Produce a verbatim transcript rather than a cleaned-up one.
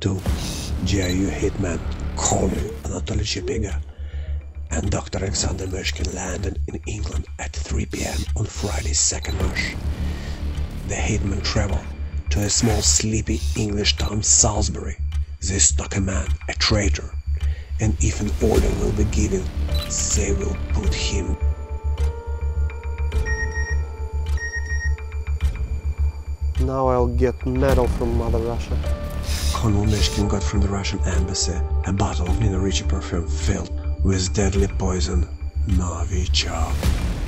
Two G I U hitmen, Colonel Anatoly Chepiga and Doctor Alexander Myshkin, landed in England at three p m on Friday, second March. The hitmen traveled to a small sleepy English town Salisbury. They stalk a man, a traitor, and if an order will be given, they will put him. Now I'll get medal from Mother Russia. Colonel Myshkin got from the Russian embassy a bottle of Nina Ricci perfume filled with deadly poison Novichok.